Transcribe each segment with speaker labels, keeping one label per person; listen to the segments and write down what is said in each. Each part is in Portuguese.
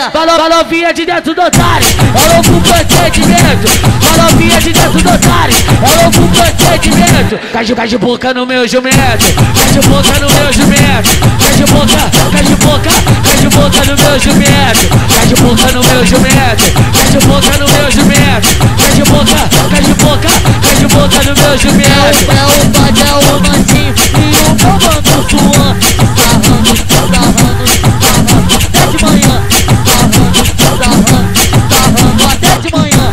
Speaker 1: Fala novinha de dentro do otário, é louco procedimento. Fala novinha de dentro do otário, é louco procedimento. Cai de boca no meu jumento, cai de boca no meu jumento. Cai de boca, cai de boca, cai de boca no meu jumento. Cai de boca no meu jumento, cai de boca no meu jumento. Cai de boca, cai de boca, cai de boca no meu jumento.
Speaker 2: É o Bad, é o Mandinho e o meu mano Suan. Sarrando, até de manhã. Sarrando até de manhã.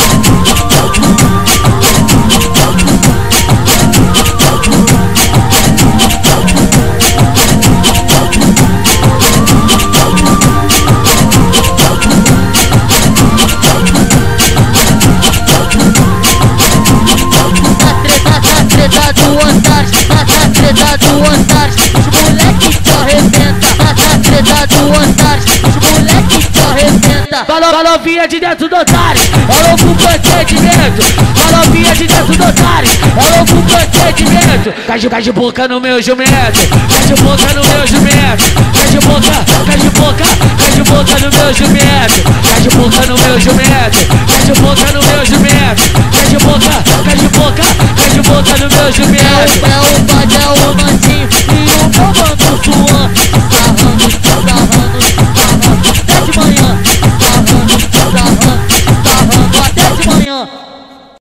Speaker 2: Treta do Antares, treta do Antares, os moleque te arrebenta. Treta do Antares, os moleque te arrebenta.
Speaker 1: Fala novinha de dentro do otário, é louco procedimento. Fala novinha de dentro do otário, é louco procedimento. Cai de boca no meu jumento, cai de boca no meu jumento. Cai de boca, cai de boca, cai de boca no meu jumento. Cai de boca no meu jumento, cai de boca no meu jumento. Cai de boca, cai de boca, cai de boca no meu jumento.
Speaker 2: É o Bad,